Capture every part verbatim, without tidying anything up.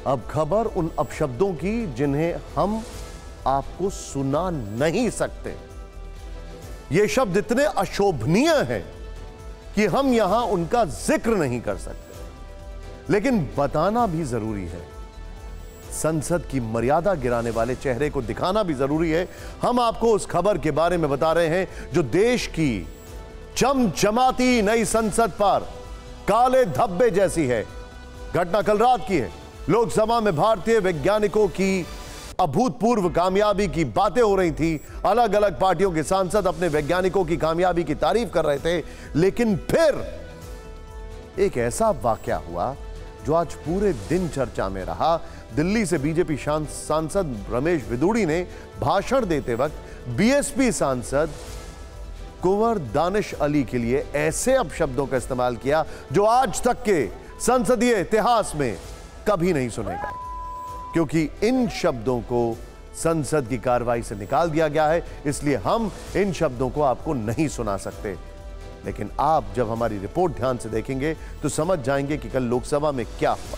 अब खबर उन अपशब्दों की जिन्हें हम आपको सुना नहीं सकते। ये शब्द इतने अशोभनीय हैं कि हम यहां उनका जिक्र नहीं कर सकते, लेकिन बताना भी जरूरी है। संसद की मर्यादा गिराने वाले चेहरे को दिखाना भी जरूरी है। हम आपको उस खबर के बारे में बता रहे हैं जो देश की चमचमाती नई संसद पर काले धब्बे जैसी है। घटना कल रात की है। लोकसभा में भारतीय वैज्ञानिकों की अभूतपूर्व कामयाबी की बातें हो रही थी। अलग अलग पार्टियों के सांसद अपने वैज्ञानिकों की कामयाबी की तारीफ कर रहे थे, लेकिन फिर एक ऐसा वाकया हुआ जो आज पूरे दिन चर्चा में रहा। दिल्ली से बीजेपी सांसद रमेश बिधूड़ी ने भाषण देते वक्त बीएसपी सांसद कुंवर दानिश अली के लिए ऐसे अपशब्दों का इस्तेमाल किया जो आज तक के संसदीय इतिहास में कभी नहीं सुने गए, क्योंकि इन शब्दों को संसद की कार्रवाई से निकाल दिया गया है। इसलिए हम इन शब्दों को आपको नहीं सुना सकते। लेकिन आप जब हमारी रिपोर्ट ध्यान से देखेंगे तो समझ जाएंगे कि कल लोकसभा में क्या हुआ।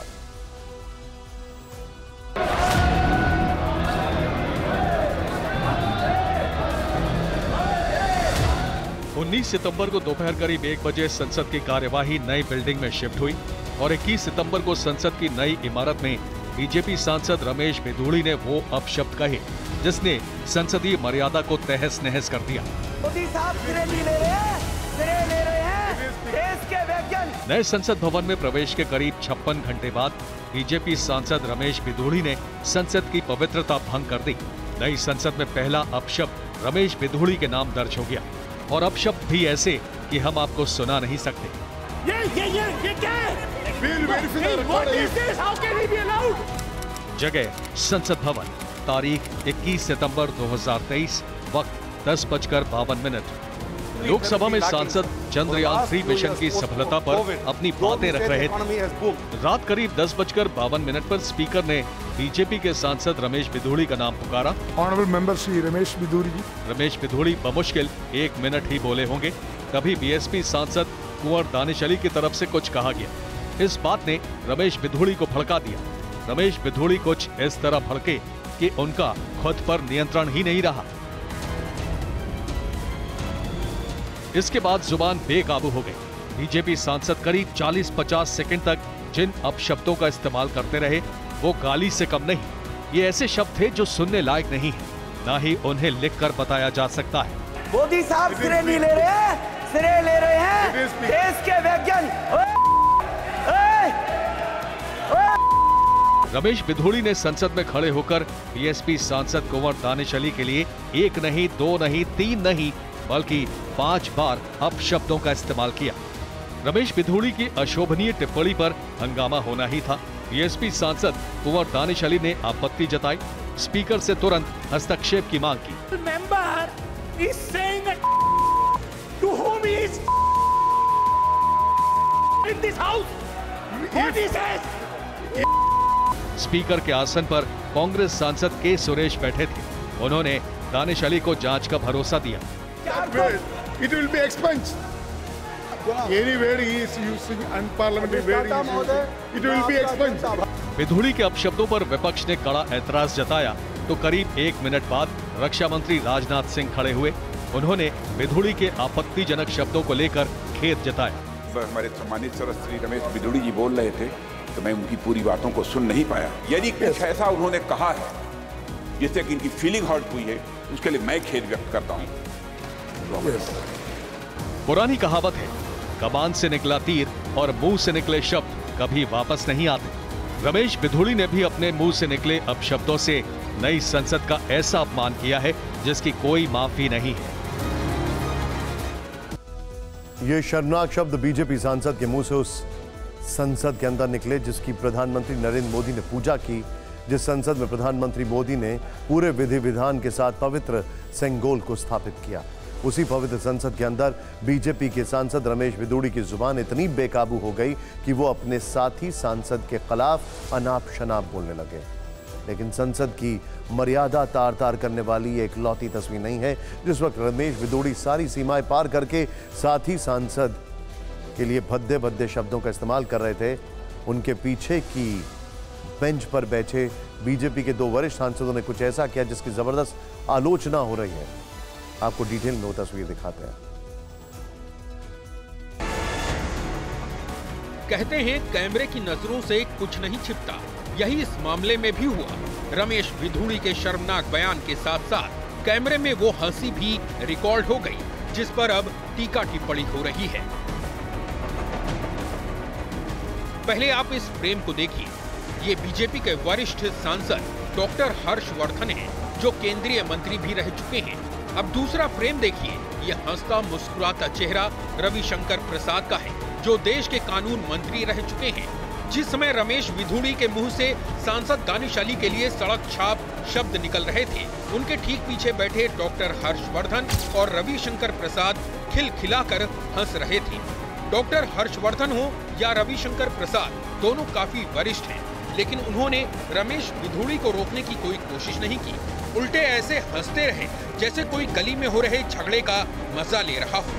उन्नीस सितंबर को दोपहर करीब एक बजे संसद की कार्यवाही नई बिल्डिंग में शिफ्ट हुई और इक्कीस सितंबर को संसद की नई इमारत में बीजेपी सांसद रमेश बिधूड़ी ने वो अपशब्द कहे जिसने संसदीय मर्यादा को तहस नहस कर दिया। मोदी साहब सिरे नहीं ले रहे हैं, सिरे ले रहे हैं देश के वैज्ञानिक। नए संसद भवन में प्रवेश के करीब छप्पन घंटे बाद बीजेपी सांसद रमेश बिधूड़ी ने संसद की पवित्रता भंग कर दी। नई संसद में पहला अपशब्द रमेश बिधूड़ी के नाम दर्ज हो गया और अपशब्द भी ऐसे कि हम आपको सुना नहीं सकते। ये ये ये ये क्या है? What is this? How can he be allowed? जगह संसद भवन, तारीख इक्कीस सितंबर दो हज़ार तेईस, वक्त दस बजकर बावन मिनट। लोकसभा में सांसद चंद्रयान थ्री मिशन की सफलता पर अपनी बातें रख रहे थे। रात करीब दस बजकर बावन मिनट पर स्पीकर ने बीजेपी के सांसद रमेश बिधूड़ी का नाम पुकारा। Honourable member Shri Ramesh Bidhuri ji. रमेश बिधूड़ी बमुश्किल एक मिनट ही बोले होंगे, तभी बीएसपी सांसद कुंवर दानिश अली की तरफ से कुछ कहा गया। इस बात ने रमेश बिधूड़ी को भड़का दिया। रमेश बिधूड़ी कुछ इस तरह भड़के कि उनका खुद पर नियंत्रण ही नहीं रहा। इसके बाद जुबान बेकाबू हो गई। बीजेपी सांसद करीब चालीस पचास सेकंड तक जिन अपशब्दों का इस्तेमाल करते रहे वो गाली से कम नहीं। ये ऐसे शब्द थे जो सुनने लायक नहीं है, ना ही उन्हें लिखकर बताया जा सकता है। मोदी साहब सिरे नहीं ले रहे हैं, सिरे ले रहे हैं देश के वैज्ञानिक। रमेश बिधूड़ी ने संसद में खड़े होकर बीएसपी सांसद कुंवर दानिश अली के लिए एक नहीं, दो नहीं, तीन नहीं, बल्कि पांच बार अपशब्दों का इस्तेमाल किया। रमेश बिधूड़ी की अशोभनीय टिप्पणी पर हंगामा होना ही था। बीएसपी सांसद कुंवर दानिश अली ने आपत्ति जताई, स्पीकर से तुरंत हस्तक्षेप की मांग की। Member is saying to whom he is in this house what he says। Speaker के आसन पर कांग्रेस सांसद के सुरेश बैठे थे। उन्होंने दानिश अली को जांच का भरोसा दिया। It will be expunged. Any word he is using, unparliamentary word he is using, it will be expunged. Bidhuri के अपशब्दों पर विपक्ष ने कड़ा ऐतराज जताया तो करीब एक मिनट बाद रक्षा मंत्री राजनाथ सिंह खड़े हुए। उन्होंने बिधूड़ी के आपत्तिजनक शब्दों को लेकर खेद जताया। हमारे सम्मानित सदस्य श्री रमेश बिधूड़ी जी बोल रहे थे तो मैं उनकी पूरी बातों को सुन नहीं पाया। यदि कुछ ऐसा उन्होंने कहा है जिससे कि इनकी फीलिंग हर्ट हुई है, उसके लिए मैं खेद व्यक्त करता हूं। पुरानी कहावत है, कमान से निकला तीर और मुंह से निकले शब्द कभी वापस नहीं आते। रमेश बिधूड़ी ने भी अपने मुंह से निकले अपशब्दों से नई संसद का ऐसा अपमान किया है जिसकी कोई माफी नहीं है। ये शर्मनाक शब्द बीजेपी सांसद के मुंह से उस संसद के अंदर निकले जिसकी प्रधानमंत्री नरेंद्र मोदी ने पूजा की, जिस संसद में प्रधानमंत्री मोदी ने पूरे विधि विधान के साथ पवित्र सेंगोल को स्थापित किया। उसी पवित्र संसद के अंदर बीजेपी के सांसद रमेश बिधूड़ी की जुबान इतनी बेकाबू हो गई कि वो अपने साथी सांसद के खिलाफ अनाप शनाप बोलने लगे। लेकिन संसद की मर्यादा तार तार करने वाली एक लौती तस्वीर नहीं है। जिस वक्त रमेश बिधूड़ी सारी सीमाएं पार करके साथी सांसद के लिए भद्दे भद्दे शब्दों का इस्तेमाल कर रहे थे, उनके पीछे की बेंच पर बैठे बीजेपी के दो वरिष्ठ सांसदों ने कुछ ऐसा किया जिसकी जबरदस्त आलोचना हो रही है। आपको डिटेल में वो तस्वीर दिखाते हैं। कहते हैं कैमरे की नजरों से कुछ नहीं छिपता, यही इस मामले में भी हुआ। रमेश विधूड़ी के शर्मनाक बयान के साथ साथ कैमरे में वो हंसी भी रिकॉर्ड हो गई, जिस पर अब टीका टिप्पणी हो रही है। पहले आप इस फ्रेम को देखिए। ये बीजेपी के वरिष्ठ सांसद डॉक्टर हर्षवर्धन हैं, जो केंद्रीय मंत्री भी रह चुके हैं। अब दूसरा फ्रेम देखिए। ये हंसता मुस्कुराता चेहरा रविशंकर प्रसाद का है, जो देश के कानून मंत्री रह चुके हैं। जिस समय रमेश विधूड़ी के मुंह से सांसद दानिश अली के लिए सड़क छाप शब्द निकल रहे थे, उनके ठीक पीछे बैठे डॉक्टर हर्षवर्धन और रविशंकर प्रसाद खिलखिलाकर हंस रहे थे। डॉक्टर हर्षवर्धन हो या रविशंकर प्रसाद, दोनों काफी वरिष्ठ हैं, लेकिन उन्होंने रमेश विधूड़ी को रोकने की कोई कोशिश नहीं की। उल्टे ऐसे हंसते रहे जैसे कोई गली में हो रहे झगड़े का मजा ले रहा हो।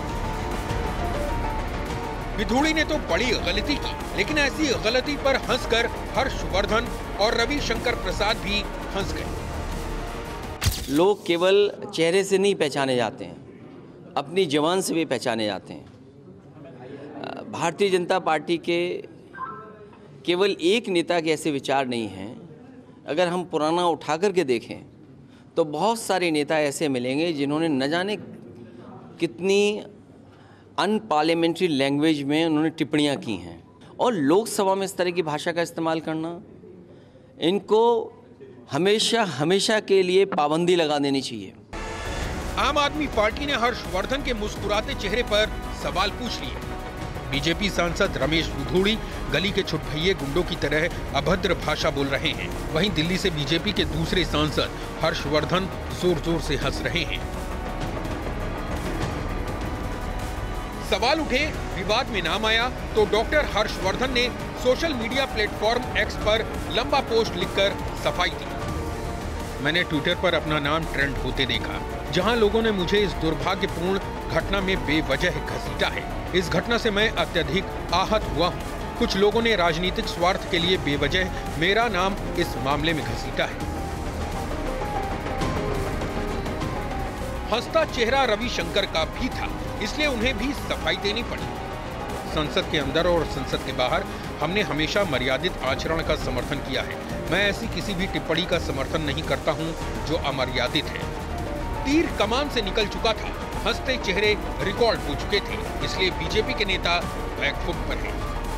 विधूड़ी ने तो बड़ी गलती की, लेकिन ऐसी गलती पर हंसकर हर्षवर्धन और रविशंकर प्रसाद भी हंस गए। लोग केवल चेहरे से नहीं पहचाने जाते हैं, अपनी जबान से भी पहचाने जाते हैं। भारतीय जनता पार्टी के केवल एक नेता के ऐसे विचार नहीं हैं। अगर हम पुराना उठा करके देखें तो बहुत सारे नेता ऐसे मिलेंगे जिन्होंने न जाने कितनी अनपार्लियामेंट्री लैंग्वेज में उन्होंने टिप्पणियां की हैं, और लोकसभा में इस तरह की भाषा का इस्तेमाल करना, इनको हमेशा हमेशा के लिए पाबंदी लगा देनी चाहिए। आम आदमी पार्टी ने हर्षवर्धन के मुस्कुराते चेहरे पर सवाल पूछ लिए। बीजेपी सांसद रमेश विधूड़ी गली के छुटभैये गुंडों की तरह अभद्र भाषा बोल रहे हैं। वहीं दिल्ली से बीजेपी के दूसरे सांसद हर्षवर्धन जोर जोर से हंस रहे हैं। सवाल उठे, विवाद में नाम आया तो डॉक्टर हर्षवर्धन ने सोशल मीडिया प्लेटफॉर्म एक्स पर लंबा पोस्ट लिखकर सफाई दी। मैंने ट्विटर पर अपना नाम ट्रेंड होते देखा, जहां लोगों ने मुझे इस दुर्भाग्यपूर्ण घटना में बेवजह घसीटा है। इस घटना से मैं अत्यधिक आहत हुआ हूं। कुछ लोगों ने राजनीतिक स्वार्थ के लिए बेवजह मेरा नाम इस मामले में घसीटा है। हंसता चेहरा रविशंकर का भी था, इसलिए उन्हें भी सफाई देनी पड़ी। संसद के अंदर और संसद के बाहर हमने हमेशा मर्यादित आचरण का समर्थन किया है। मैं ऐसी किसी भी टिप्पणी का समर्थन नहीं करता हूं जो अमर्यादित है। तीर कमान से निकल चुका था, हंसते चेहरे रिकॉर्ड हो चुके थे, इसलिए बीजेपी के नेता बैकफुट पर हैं।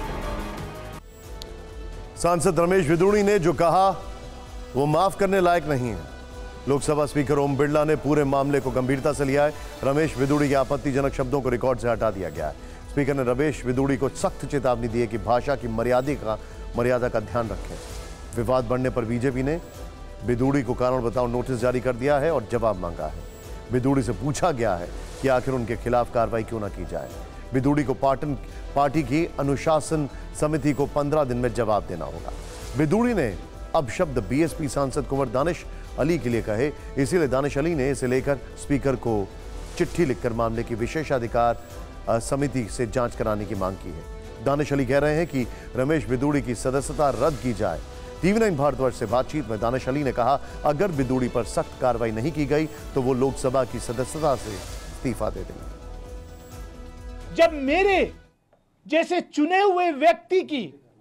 सांसद रमेश विधूड़ी ने जो कहा वो माफ करने लायक नहीं है। लोकसभा स्पीकर ओम बिरला ने पूरे मामले को गंभीरता से लिया है। रमेश विधूड़ी के आपत्तिजनक शब्दों को रिकॉर्ड से हटा दिया गया है। स्पीकर ने रमेश विधूड़ी को सख्त चेतावनी दी है कि भाषा की मर्यादा का मर्यादा का ध्यान रखें। विवाद बढ़ने पर बीजेपी ने विधूड़ी को कारण बताओ नोटिस जारी कर दिया है और जवाब मांगा है। विधूड़ी से पूछा गया है कि आखिर उनके खिलाफ कार्रवाई क्यों ना की जाए। विधूड़ी को पाटन पार्टी की अनुशासन समिति को पंद्रह दिन में जवाब देना होगा। विधूड़ी ने अब शब्द बीएसपी सांसद कुंवर दानिश अली के लिए कहे, इसीलिए दानिश अली ने इसे लेकर स्पीकर को चिट्ठी लिखकर मामले की विशेषाधिकार समिति से जांच कराने की मांग की है। दानिश अली कह रहे हैं कि रमेश विधूड़ी की सदस्यता रद्द की जाए। टीवी नाइन भारतवर्ष से बातचीत में दानिश अली ने कहा, अगर विधूड़ी पर सख्त कार्रवाई नहीं की गई तो वो लोकसभा की सदस्यता से इस्तीफा दे देंगे। जब मेरे जैसे चुने हुए व्यक्ति की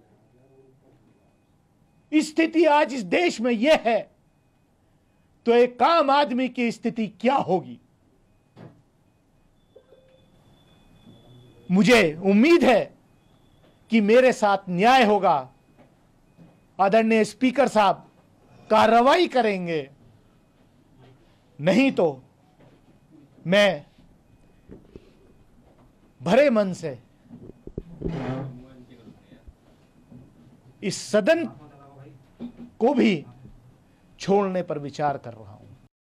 स्थिति आज इस देश में यह है, तो एक आम आदमी की स्थिति क्या होगी। मुझे उम्मीद है कि मेरे साथ न्याय होगा। आदरणीय स्पीकर साहब कार्रवाई करेंगे, नहीं तो मैं भरे मन से इस सदन को भी छोड़ने पर विचार कर रहा हूं।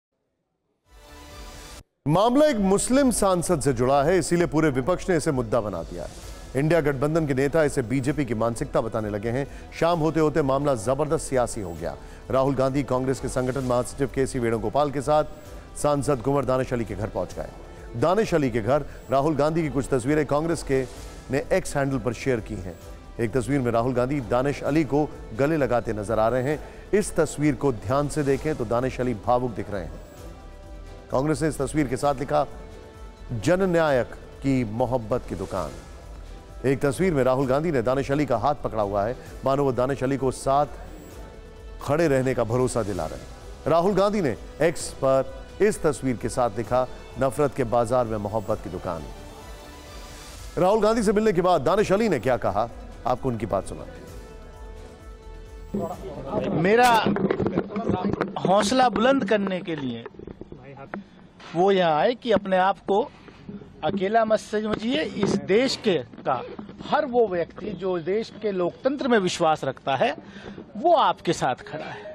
मामला एक मुस्लिम सांसद से जुड़ा है, इसीलिए पूरे विपक्ष ने इसे मुद्दा बना दिया है। इंडिया गठबंधन के नेता इसे बीजेपी की मानसिकता बताने लगे हैं। शाम होते होते मामला जबरदस्त सियासी हो गया। राहुल गांधी कांग्रेस के संगठन महासचिव के सी वेणुगोपाल के साथ सांसद कुंवर दानिश अली के घर पहुंच गए। दानिश अली के घर राहुल गांधी की कुछ तस्वीरें कांग्रेस के ने एक्स हैंडल पर शेयर की हैं। एक तस्वीर में राहुल गांधी दानिश अली को गले लगाते नजर आ रहे हैं। इस तस्वीर को ध्यान से देखें तो दानिश अली भावुक दिख रहे हैं। कांग्रेस ने इस तस्वीर के साथ लिखा, जननायक की मोहब्बत की दुकान। एक तस्वीर में राहुल गांधी ने दानिश अली का हाथ पकड़ा हुआ है, मानो वो दानिश अली को साथ खड़े रहने का भरोसा दिला रहे हैं। राहुल गांधी ने एक्स पर इस तस्वीर के साथ लिखा, नफरत के बाजार में मोहब्बत की दुकान। राहुल गांधी से मिलने के बाद दानिश अली ने क्या कहा, आपको उनकी बात सुना। मेरा हौसला बुलंद करने के लिए वो यहाँ आए कि अपने आप को अकेला मत समझिए। इस देश के का हर वो व्यक्ति जो देश के लोकतंत्र में विश्वास रखता है वो आपके साथ खड़ा है।